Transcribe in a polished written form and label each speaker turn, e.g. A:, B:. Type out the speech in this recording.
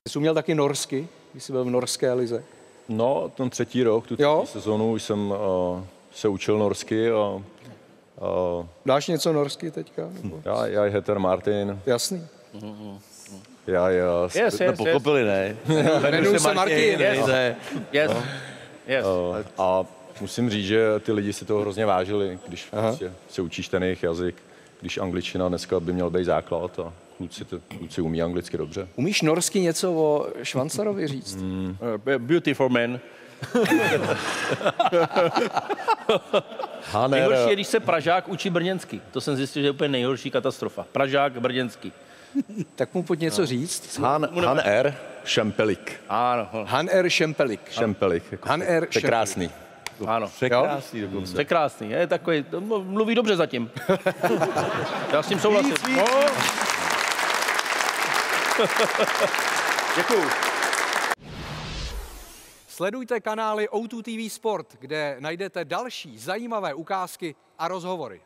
A: Jsi uměl taky norsky, když jsi byl v norské lize?
B: No, ten třetí rok, tu třetí sezonu, už jsem se učil norsky a
A: dáš něco norsky teďka?
B: Já heter Martin.
A: Jasný.
B: Jsme pochopili, ne?
A: Jmenuji se Martin.
B: A musím říct, že ty lidi si toho hrozně vážili, když se učíš ten jejich jazyk, když angličtina dneska by měl být základ a kluci umí anglicky dobře.
A: Umíš norsky něco o Švancarovi říct?
C: Beautiful man. Nejhorší je, když se Pražák učí brněnsky. To jsem zjistil, že je úplně nejhorší katastrofa. Pražák brněnsky.
A: Tak mu pojď něco říct.
B: Han R. Šempelik.
C: Ano.
A: Han R. Šempelik.
B: Šempelik.
A: Han R.
B: To je krásný.
C: Ano.
B: Překrásný dokonce.
C: Překrásný. Je takový, mluví dobře zatím. Já s tím souhlasím.
A: Děkuju. Sledujte kanály O2 TV Sport, kde najdete další zajímavé ukázky a rozhovory.